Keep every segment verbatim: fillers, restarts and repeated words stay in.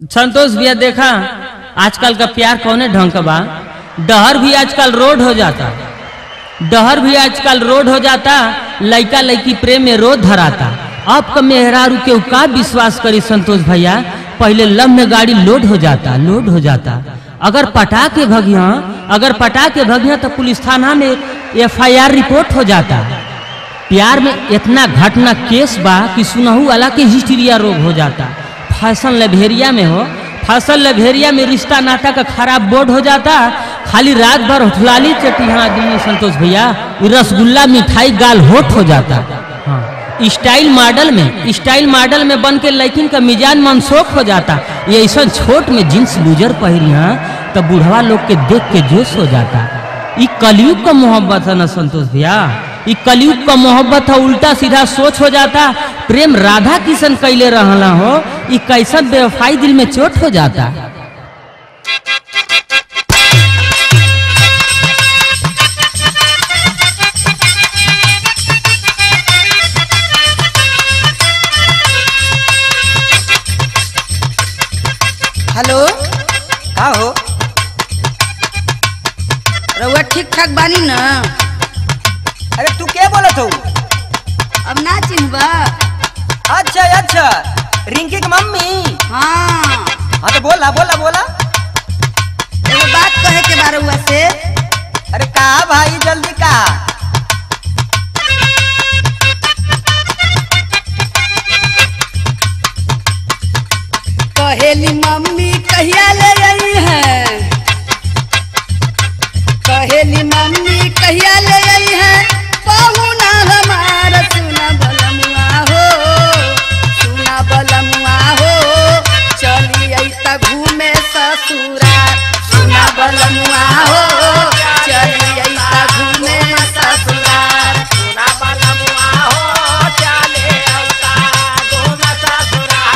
संतोष भैया देखा आजकल का प्यार कौने ढंग का बा। डहर भी आजकल रोड हो जाता, डहर भी आजकल रोड हो जाता, लड़का लड़की प्रेम में रोड धराता। अब का मेहरारू के का विश्वास करी संतोष भैया, पहले लम में गाड़ी लोड हो जाता, लोड हो जाता। अगर पटा के भगिया अगर पटा के भगिया तो पुलिस थाना में एफ आई आर रिपोर्ट हो जाता। प्यार में इतना घटना केस बा कि सुनहू वाला के हिस्टीरिया रोग हो जाता। फैशन लभेरिया में हो, फैशन लभेरिया में रिश्ता नाता का खराब बोर्ड हो जाता। खाली रात भर होठलाली चटी हाँ आदमी संतोष भैया, रसगुल्ला मिठाई गाल होठ हो जाता। हाँ स्टाइल मॉडल में स्टाइल मॉडल में बन के लड़किन का मिजाज मनसोख हो जाता। ये ऐसा छोट में जींस लूजर पहरी हाँ तो बुढ़वा लोग के देख के जोश हो जाता। ये कलयुग का मोहब्बत है ना संतोष भैया, ये कलयुग का मोहब्बत है। उल्टा सीधा सोच हो जाता। प्रेम राधा किशन कैले रहला हो, ये कैसा बेवफाई दिल में चोट हो जाता। हेलो, का हो? रउआ ठीक ठाक बानी ना? अरे तू क्या बोलत हो? अब ना चिन्हबा? अच्छा अच्छा, रिंकी की मम्मी। हाँ हाँ तो बोला बोला बोला। एगो बात कहे के बारे हुआ से। अरे कहा भाई, जल्दी कहा। कहेली मम्मी कहिया ले आई है, कहेली मम्मी कहिया ले आई है, पहुना हमारा सुना बलमुआ हो, सुना बलमुआ हो, चली ऐसा घूमे ससुराल, सुना बलमुआ हो, चली ऐसा घूमे ससुराल, सुना बलमुआ हो, चले ऐसा घूमे ससुराल।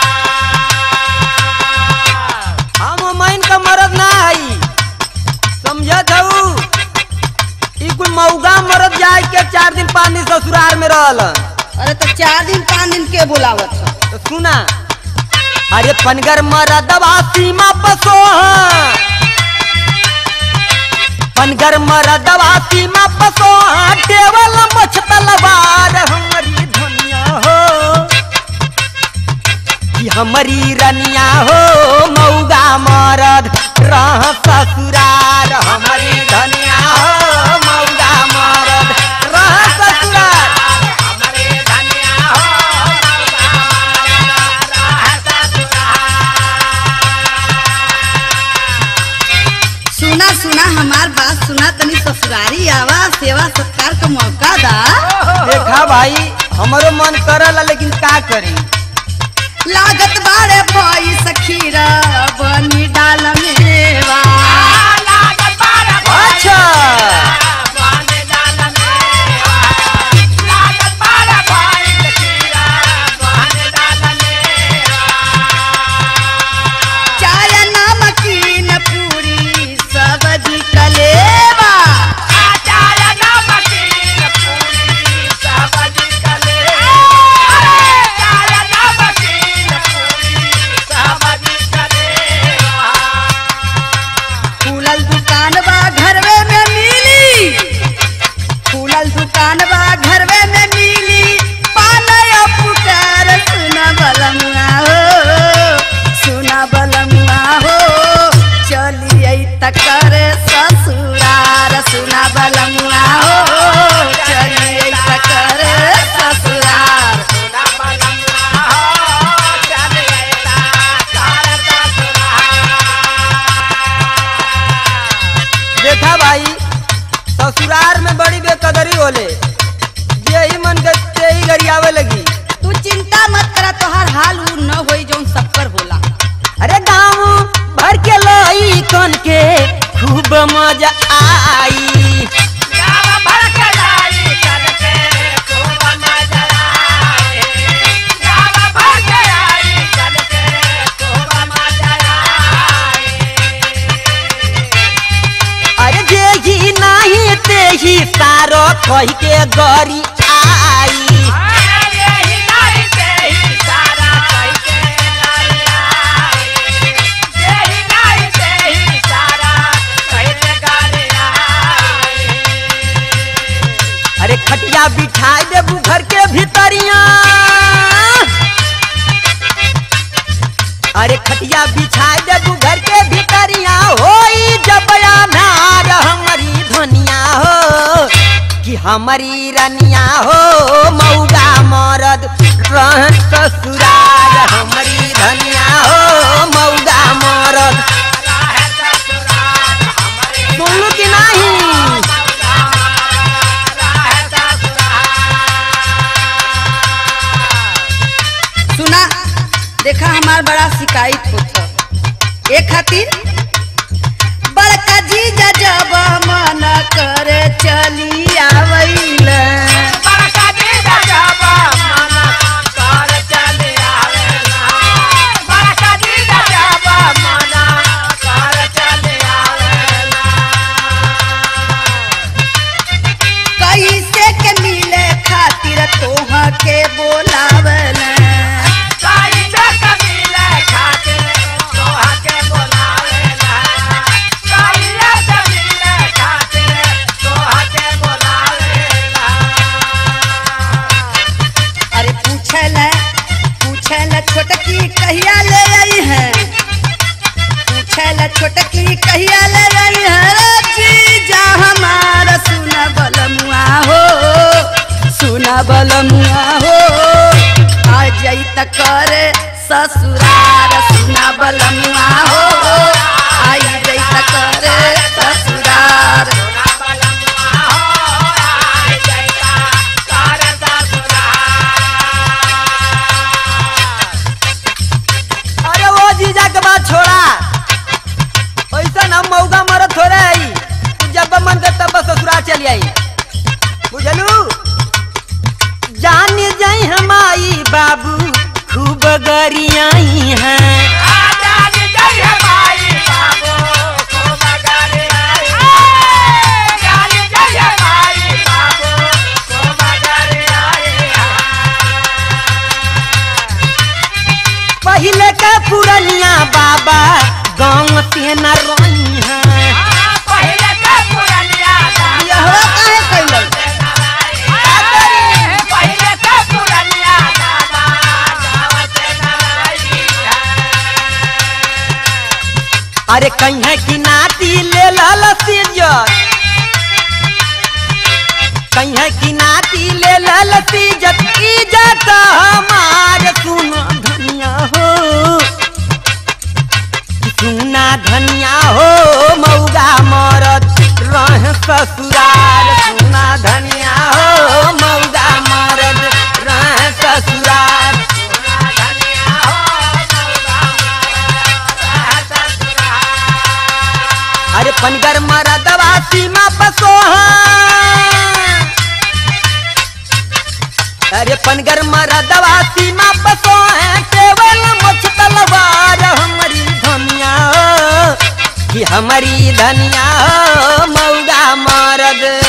हम मैन का मरद ना आई, समझा जाऊ। कोई मऊगा मरद जाए के चार दिन पाँच दिन ससुराल में रहल। अरे तो चार दिन पाँच दिन के बुलावत है? तो सुना, अरे पनगर मरदवा सीमा पसो, पनगर मरदवा सीमा पसो, टेवल मछतलवार हमारी धनिया हो, कि हमारी रनिया हो, मऊगा मरद रह ससुराल, हमारी धनिया हो, मऊगा मरद रह ससुराल, हमारी धनिया हो, मऊगा मरद रह ससुराल। सुना सुना हमार बात सुना, तनी ससुरारी आवा, सेवा सत्कार का मौका दा। देखा भाई, हमारो मन करला लेकिन का करी। लागत बारे भाई सखीरा बनी डाल मेवा, लागत बारे भाई अच्छा बनी डाल मेवा, लागत बारे भाई सखीरा बनी डाल मेवा, चाय नमकीन पूरी सब्जी कलेवा, चाय नमकीन पूरी सब्जी कलेवा, चाय नमकीन पूरी सब्जी कलेवा। फूलल दुकान बा घरवे में मिली, फूलल दुकान बा घरवे में मिली, पालय पुकार सुना बलमुआ हो, सुना बलमुआ हो, चली आई तकर ससुरार, सुना बलमुआ हो, चली आई तकर ससुरार, सुना बलमुआ हो, चली आई तकर ससुरार। देखा भाई, ससुराल में बड़ी बेकदरी होले, यही मन के ही गरियावे लगी। तू चिंता मत करा, तोहार हाल उ न होई जौन सब पर होला। अरे गाँव भर के लोई कन के खूब मजा आई, गाँव भर के लाई कन के खूब मजा आई, गाँव भर के लाई कन के खूब मजा आई। अरे जे ही नहीं ते ही सारो कह के गरी आई, अरे यही नहीं ते ही सारा कह के गरी आई। अरे खटिया बिछाए देबू घर के भीतरिया होई जब अनार हमारी धनिया हो कि हमारी रनिया हो मौगा मरद रहन ससुराल हमारी धनिया हो मौगा मरद सुनलू कि नहीं। सुना देखा हमार बड़ा शिकायत होता ए खातिर बड़का जीजा जब मन करे चली आवैल कैसे के मिले खातिर तोह के बोलावल छोटकी कहिया ले आई है पूछल छोटकी कहिया ले आई है जीजा हमारा सुना बलमुआ हो सुना बलमुआ हो आ जाई त करे ससुरार सुना बलमुआ हो आई जाई त करे ससुरार छोड़ा ऐसा हम मौका मरत हो रहे जब मन कर तब ससुराल चली आई बुझलू जान जाई हमारी बाबू खूब गरियाई हैं पहले का पुरनिया बाबा गाँव से न रोई है पहले का पुरनिया यह काहे कैलन पहले का पुरनिया बाबा गाँव से न रोई अरे कहीं की नाती ले लाल सीजत कहीं की नाती ले लाल सीजत इज्जत हमार सुनो धनिया हो सुना धनिया हो मौगा मरद रह ससुराल सुना धनिया हो मौगा मरद रह ससुराल अरे पनगर मरदवा सीमा पसो अरे पनगर मरदवा सीमा पसो है केवल मुछ तलवार हमारी धनिया कि हमारी धनिया मौगा मरद